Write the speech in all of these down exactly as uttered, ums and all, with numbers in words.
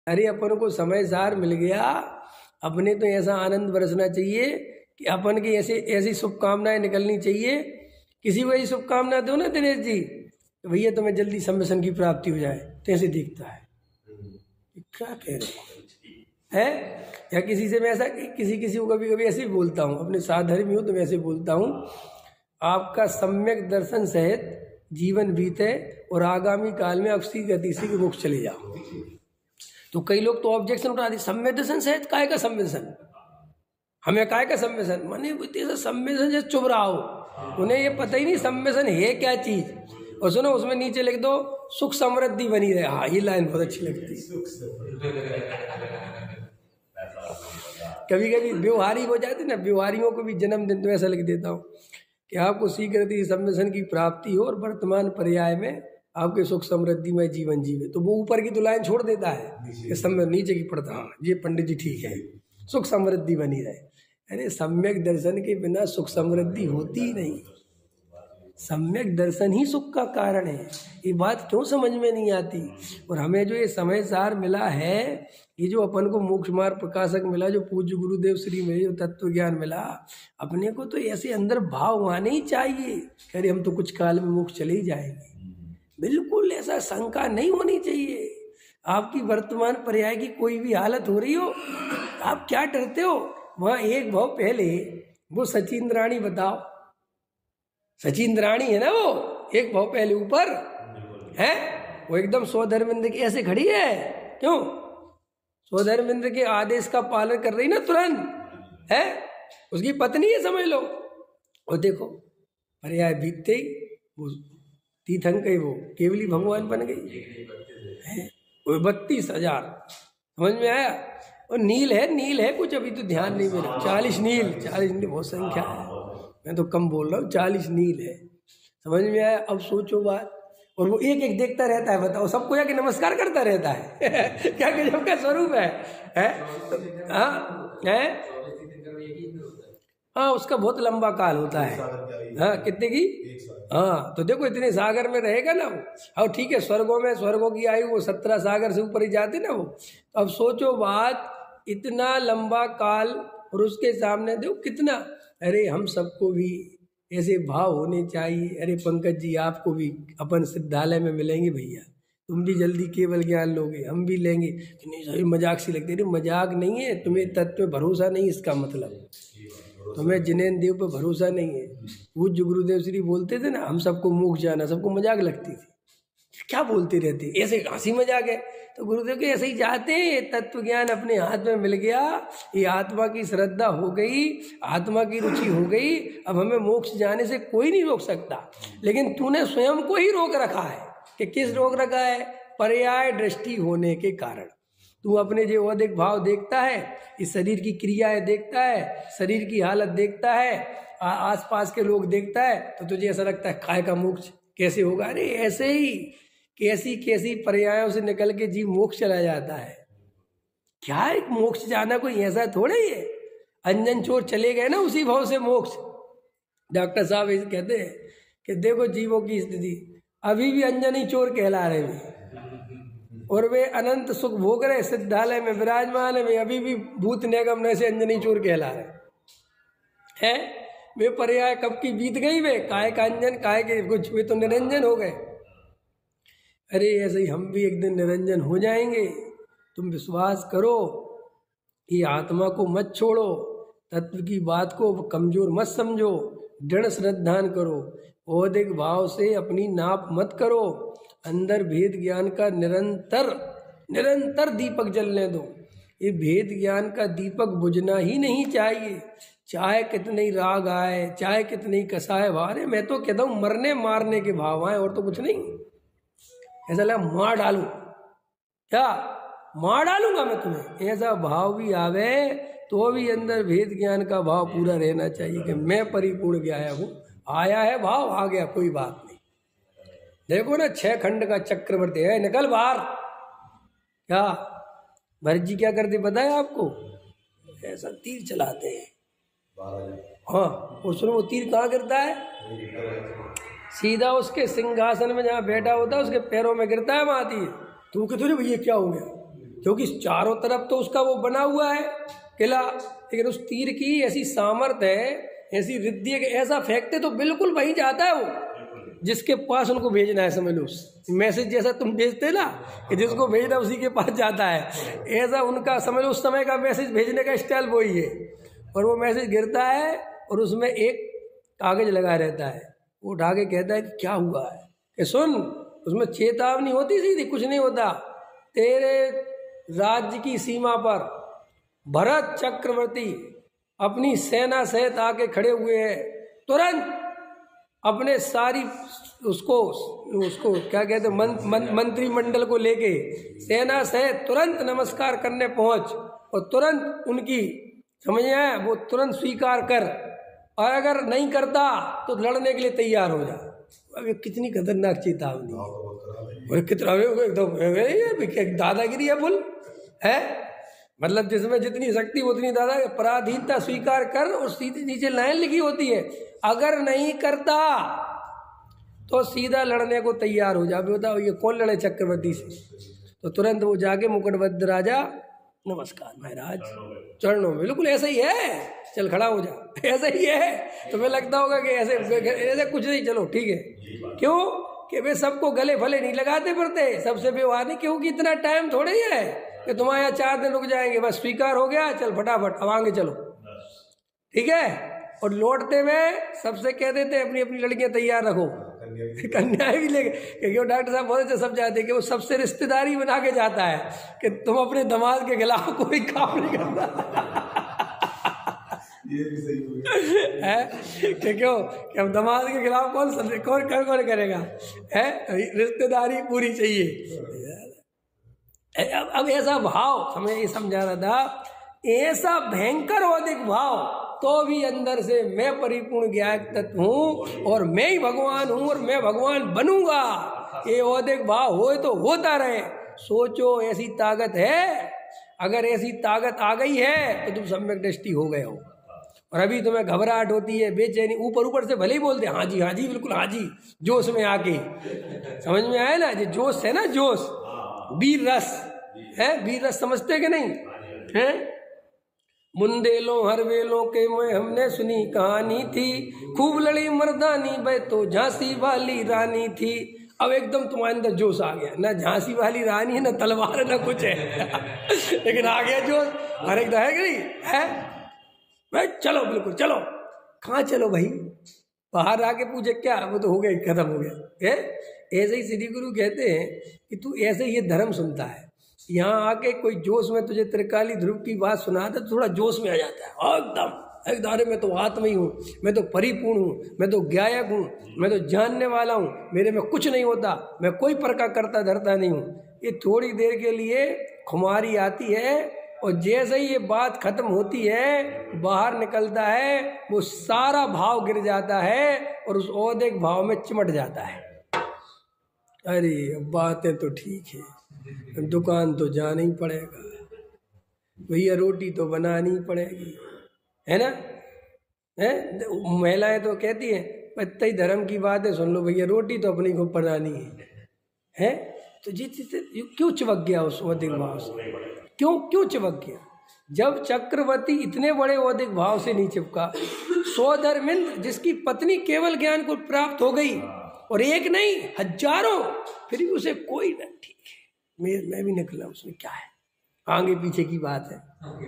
अरे अपन को समय सार मिल गया, अपने तो ऐसा आनंद बरसना चाहिए कि अपन की ऐसे ऐसी शुभकामनाएं निकलनी चाहिए। किसी को ऐसी शुभकामना दो ना दिनेश जी, तो भैया तुम्हें जल्दी सम्मेलन की प्राप्ति हो जाए, तो ऐसे दिखता है क्या कह रहे हैं। या किसी से मैं ऐसा किसी किसी को कभी कभी ऐसे ही बोलता हूँ, अपने साधर्मी हूँ तो मैं ऐसे बोलता हूँ, आपका सम्यक दर्शन सहित जीवन बीते और आगामी काल में अक्षी गति से मोक्ष चले जाओ। तो कई लोग तो ऑब्जेक्शन उठा दी, सम्यक दर्शन सहित काय का सम्मेलन, हमें काय का सम्मेलन, माने सम्मेलन जैसे चुभ रहा हो, उन्हें ये पता ही नहीं सम्मेलन है क्या चीज। और सुनो उसमें नीचे लिख दो सुख समृद्धि बनी रहे। हाँ ये लाइन बहुत अच्छी लगती है। कभी कभी व्यवहारिक हो जाते ना, व्यवहारियों को भी जन्मदिन तो ऐसा लिख देता हूँ कि आपको शीघ्र सम्मेलन की प्राप्ति हो और वर्तमान पर्याय में आपके सुख समृद्धि में जीवन जीवे। तो वो ऊपर की तो लाइन छोड़ देता है कि समय नीचे की पड़ता। हाँ ये पंडित जी ठीक है, सुख समृद्धि बनी रहे। अरे सम्यक दर्शन के बिना सुख समृद्धि होती ही नहीं, सम्यक दर्शन ही सुख का कारण है। ये बात क्यों समझ में नहीं आती। और हमें जो ये समय सार मिला है, ये जो अपन को मोक्ष मार्ग प्रकाशक मिला, जो पूज्य गुरुदेव श्री में जो तत्व ज्ञान मिला, अपने को तो ऐसे अंदर भाव आने ही चाहिए, अरे हम तो कुछ काल में मोक्ष चले ही जाएंगे। बिल्कुल ऐसा शंका नहीं होनी चाहिए। आपकी वर्तमान पर्याय की कोई भी हालत हो रही हो, आप क्या डरते हो। वहाँ एक भाव पहले वो सचिंद्राणी बताओ, सचिंद्राणी है ना, वो एक भाव पहले ऊपर है, वो एकदम स्वधर्मेंद्र की ऐसे खड़ी है। क्यों? स्वधर्मेंद्र के आदेश का पालन कर रही ना तुरंत है, उसकी पत्नी है समझ लो। और देखो पर्याय बीतते ही वो तीर्थंकर वो केवली भगवान बन गई है। वो बत्तीस हजार समझ में आया। और नील है, नील है कुछ अभी तो ध्यान नहीं मेरा, चालीस नील, चालीस नील बहुत संख्या है, मैं तो कम बोल रहा हूँ, चालीस नील है। समझ में आया। अब सोचो बात। और वो एक एक देखता रहता है, बताओ सबको जाके नमस्कार करता रहता है। क्या गजब का स्वरूप है, है? हाँ है, हाँ उसका बहुत लंबा काल होता है। हाँ कितने की, हाँ तो देखो इतने सागर में रहेगा ना वो। अब ठीक है स्वर्गों में, स्वर्गों की आयु वो सत्रह सागर से ऊपर ही जाते ना वो। अब सोचो बात, इतना लंबा काल और उसके सामने देखो कितना। अरे हम सबको भी ऐसे भाव होने चाहिए। अरे पंकज जी आपको भी अपन सिद्धालय में मिलेंगे भैया, तुम भी जल्दी केवल ज्ञान लोगे, हम भी लेंगे। तो नहीं सही मजाक सी लगती है। मजाक नहीं है, तुम्हें तत्व पे भरोसा नहीं, इसका मतलब तुम्हें जिनेन देव पे भरोसा नहीं है। पूज्य गुरुदेव श्री बोलते थे ना हम सबको मोक्ष जाना, सबको मजाक लगती थी, क्या बोलते रहते ऐसे हंसी मजाक है। तो गुरुदेव के ऐसे ही जाते हैं, तत्व ज्ञान अपने हाथ में मिल गया, ये आत्मा की श्रद्धा हो गई, आत्मा की रुचि हो गई, अब हमें मोक्ष जाने से कोई नहीं रोक सकता। लेकिन तूने स्वयं को ही रोक रखा है। कि किस रोक रखा है? पर्याय दृष्टि होने के कारण। तू अपने जो अधिक भाव देखता है, इस शरीर की क्रियाएं देखता है, शरीर की हालत देखता है, आसपास के लोग देखता है, तो तुझे ऐसा लगता है काय का मोक्ष कैसे होगा। अरे ऐसे ही कैसी कैसी पर्यायों से निकल के जीव मोक्ष चला जाता है। क्या एक मोक्ष जाना कोई ऐसा थोड़ा ही है। अंजन चोर चले गए ना उसी भाव से मोक्ष। डॉक्टर साहब कहते हैं कि देखो जीवों की स्थिति, अभी भी अंजनी चोर कहला रहे हैं और वे अनंत सुख भोग रहे, सिद्धालय में विराजमान है, वे अभी भी भूत निगम से अंजनी चोर कहला रहे हैं। वे पर्याय कब की बीत गई, वे काय का अंजन, काय के कुछ, वे तो निरंजन हो गए। अरे ऐसे ही हम भी एक दिन निरंजन हो जाएंगे। तुम विश्वास करो, ये आत्मा को मत छोड़ो, तत्व की बात को कमजोर मत समझो, दृढ़ श्रद्धान करो, औदिक भाव से अपनी नाप मत करो, अंदर भेद ज्ञान का निरंतर निरंतर दीपक जलने दो। ये भेद ज्ञान का दीपक बुझना ही नहीं चाहिए, चाहे कितने ही राग आए, चाहे कितने ही कसाए वारे। मैं तो कहता हूँ मरने मारने के भाव आए और तो कुछ नहीं। ऐसा लगा मार डालूं, क्या मार डालूंगा मैं तुम्हें, ऐसा भाव भी आवे तो भी अंदर भेद ज्ञान का भाव पूरा रहना चाहिए कि मैं परिपूर्ण आया हूँ। आया है भाव, आ गया, कोई बात नहीं। देखो ना छह खंड का चक्रवर्ती है, निकल बाहर। क्या भरत जी क्या करते पता है आपको? ऐसा तीर चलाते हैं। हाँ और सुनो वो तीर कहाँ गिरता है? सीधा उसके सिंहासन में जहाँ बैठा होता है उसके पैरों में गिरता है, वहाँ तीर। तू कहते भैया क्या हो गया? क्योंकि चारों तरफ तो उसका वो बना हुआ है किला, लेकिन उस तीर की ऐसी सामर्थ्य है, ऐसी रिद्धि है कि ऐसा फेंकते तो बिल्कुल वहीं जाता है वो जिसके पास उनको भेजना है। समझ लो मैसेज जैसा तुम भेजते ना कि जिसको भेजना उसी के पास जाता है, ऐसा उनका समझ लो उस समय का मैसेज भेजने का स्टाइल वही है। और वो मैसेज गिरता है और उसमें एक कागज लगा रहता है, वो उठा के कहता है कि क्या हुआ है, कि सुन, उसमें चेतावनी होती सीधी, कुछ नहीं होता। तेरे राज्य की सीमा पर भरत चक्रवर्ती अपनी सेना सहित आके खड़े हुए हैं, तुरंत अपने सारी उसको उसको क्या कहते हैं मन, मन, मंत्रिमंडल को लेके सेना सहित तुरंत नमस्कार करने पहुंच और तुरंत उनकी समझ में आया वो तुरंत स्वीकार कर, और अगर नहीं करता तो लड़ने के लिए तैयार हो जा। अब कितनी खतरनाक चेतावनी है, कितना एकदम दादागिरी है बोल है, मतलब जिसमें जितनी शक्ति उतनी दादा, पराधीनता स्वीकार कर। और सीधी नीचे लाइन लिखी होती है, अगर नहीं करता तो सीधा लड़ने को तैयार हो जा। बताओ ये कौन लड़े चक्रवर्ती से? तो तुरंत वो जाके मुकुटबद्ध राजा, नमस्कार महाराज, चरणों में, बिल्कुल ऐसा ही है, चल खड़ा हो जा, ऐसा ही है। तुम्हें लगता होगा कि ऐसे ऐसे कुछ नहीं, चलो ठीक है। क्यों कि वे सबको गले भले नहीं लगाते पड़ते, सबसे व्यवहार नहीं, क्योंकि इतना टाइम थोड़े ही है कि तुम्हारे यहाँ चार दिन रुक जाएंगे, बस स्वीकार हो गया, चल फटाफट अब आगे चलो, ठीक है। और लौटते हुए सबसे कह देते अपनी अपनी लड़कियां तैयार रखो, कन्याएं भी लेके, क्योंकि वो डॉक्टर साहब बहुत अच्छे सब जाते हैं कि वो सबसे रिश्तेदारी बना के जाता है कि तुम अपने दामाद के खिलाफ कोई काम नहीं करता ये भी सही हो गया है कि क्यों कि हम दामाद के खिलाफ कौन कौन कौन कौन करेगा है, रिश्तेदारी पूरी चाहिए। अब अब ऐसा भाव हमें ये समझा रहा था, ऐसा भयंकर औदिक भाव, तो भी अंदर से मैं परिपूर्ण ज्ञात तत्व हूँ और मैं ही भगवान हूँ और मैं भगवान बनूंगा, ये औदिक भाव होए तो होता रहे। सोचो ऐसी ताकत है, अगर ऐसी ताकत आ गई है तो तुम सम्यक दृष्टि हो गए हो। और अभी तुम्हें घबराहट होती है, बेचैनी, ऊपर ऊपर से भले ही बोलते हाँ जी हाँ जी बिल्कुल हाँ जी, जोश में आके, समझ में आया ना, ये जोश है ना, जोश, वीर रस है, वीर रस समझते कि नहीं है। बुंदेलों हर वेलों के में हमने सुनी कहानी थी, खूब लड़ी मर्दानी बै तो झांसी वाली रानी थी। अब एकदम तुम्हारे अंदर जोश आ गया, ना झांसी वाली रानी है, ना तलवार है, ना कुछ है लेकिन आ गया जोश, हर एक है कि नहीं है भाई, चलो बिल्कुल चलो। कहाँ चलो भाई, बाहर आके पूछे क्या, वो तो हो गया, खत्म हो गया है। ऐसे ही श्री गुरु कहते हैं कि तू ऐसे ये धर्म सुनता है, यहाँ आके कोई जोश में तुझे त्रिकाली ध्रुव की बात सुनाता तो थोड़ा जोश में आ जाता है एकदम, एकदम अरे मैं तो आत्मा ही हूँ, मैं तो परिपूर्ण हूँ, मैं तो ज्ञायक हूँ, मैं तो जानने वाला हूँ, मेरे में कुछ नहीं होता, मैं कोई प्रकार करता धरता नहीं हूँ। ये थोड़ी देर के लिए खुमारी आती है और जैसे ही ये बात खत्म होती है, बाहर निकलता है, वो सारा भाव गिर जाता है और उस औदिक भाव में चिमट जाता है। अरे बातें तो ठीक है, दुकान तो जाना ही पड़ेगा, भैया रोटी तो बनानी पड़ेगी, है ना, है। महिलाएं तो कहती हैं पत्ते धर्म की बात है, सुन लो भैया रोटी तो अपनी को बनानी है, है। तो जिस क्यों चिपक गया उस औदिक भाव से, क्यों क्यों चिपक गया? जब चक्रवर्ती इतने बड़े औदिक भाव से नहीं चिपका, सौधर्मिंद्र जिसकी पत्नी केवल ज्ञान को प्राप्त हो गई और एक नहीं हजारों, फिर भी उसे कोई न, ठीक है मैं मैं भी निकला, उसमें क्या है, आगे पीछे की बात है।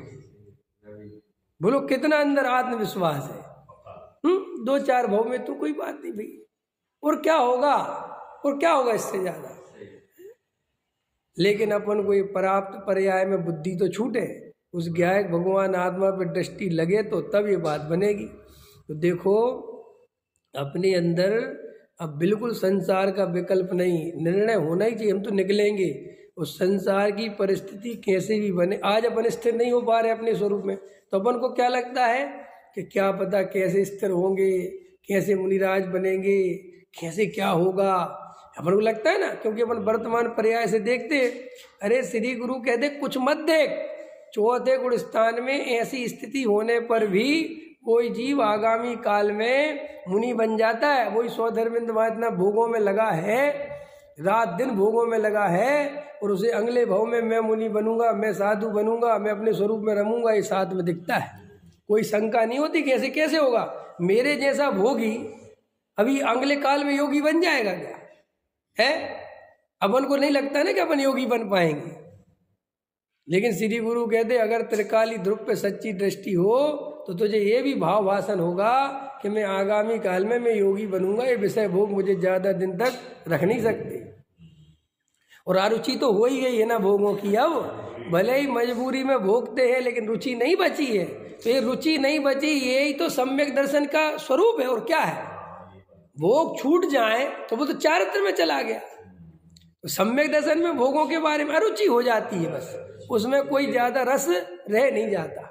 बोलो कितना अंदर आत्मविश्वास है। हम्म दो चार भाव में तो कोई बात नहीं भाई, और क्या होगा, और क्या होगा इससे ज्यादा। लेकिन अपन को ये प्राप्त पर्याय में बुद्धि तो छूटे, उस ज्ञायक भगवान आत्मा पर दृष्टि लगे तो तब ये बात बनेगी। तो देखो अपने अंदर अब बिल्कुल संसार का विकल्प नहीं, निर्णय होना ही चाहिए, हम तो निकलेंगे। उस संसार की परिस्थिति कैसे भी बने, आज अपन स्थिर नहीं हो पा रहे अपने स्वरूप में, तो अपन को क्या लगता है कि क्या पता कैसे स्थिर होंगे, कैसे मुनिराज बनेंगे, कैसे क्या होगा, अपन को लगता है ना, क्योंकि अपन वर्तमान पर्याय से देखते। अरे श्री गुरु कहते कुछ मत देख, चौथे गुण स्थान में ऐसी स्थिति होने पर भी कोई जीव आगामी काल में मुनि बन जाता है। वही सौधर्मिंद इतना भोगों में लगा है रात दिन भोगों में लगा है और उसे अगले भाव में मैं मुनि बनूंगा, मैं साधु बनूंगा, मैं अपने स्वरूप में रमूंगा, ये साथ में दिखता है। कोई शंका नहीं होती कैसे कैसे होगा। मेरे जैसा भोगी अभी अगले काल में योगी बन जाएगा क्या है? अपन को नहीं लगता ना कि अपन योगी बन पाएंगे, लेकिन श्री गुरु कहते अगर त्रिकाली ध्रुव पे सच्ची दृष्टि हो तो तुझे ये भी भाव भाषण होगा कि मैं आगामी काल में मैं योगी बनूंगा, ये विषय भोग मुझे ज्यादा दिन तक रख नहीं सकते। और अरुचि तो हो ही गई है ना भोगों की, अब भले ही मजबूरी में भोगते हैं लेकिन रुचि नहीं बची है। तो ये रुचि नहीं बची, यही तो सम्यक दर्शन का स्वरूप है। और क्या है, भोग छूट जाए तो वो तो चारित्र में चला गया। तो सम्यक दर्शन में भोगों के बारे में अरुचि हो जाती है, बस उसमें कोई ज्यादा रस रह नहीं जाता।